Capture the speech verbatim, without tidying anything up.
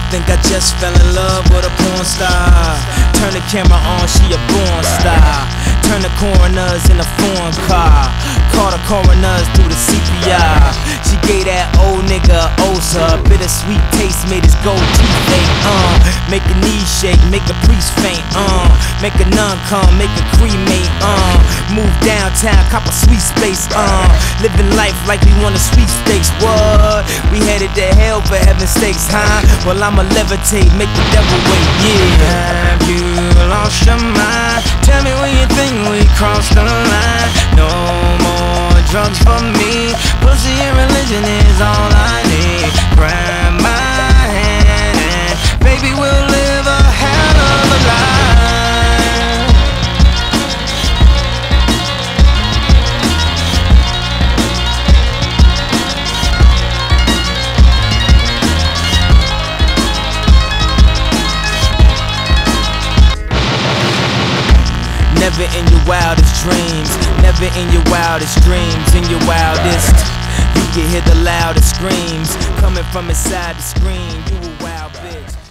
Think I just fell in love with a porn star. Turn the camera on, she a born star. Turn the coroners in a foreign car. Call the coroners through the C P R. She gave that old nigga Osa. Bittersweet taste made his gold teeth ache. Uh, make a knee shake, make a priest faint. Uh, make a nun come, make a cremate. Uh, move downtown, cop a sweet space. Uh, living life like we won a sweepstakes. What? We headed to hell for heaven's sakes, huh? Well, I'ma levitate, make the devil wait. Yeah. Have you lost your mind? Tell me when you think we crossed the line. No more drugs for me. Pussy and religion is all I need. Grab my hand and baby, we'll live a hell of a life. Never in your wildest dreams, never in your wildest dreams, in your wildest, you can hear the loudest screams coming from inside the screen. You a wild bitch.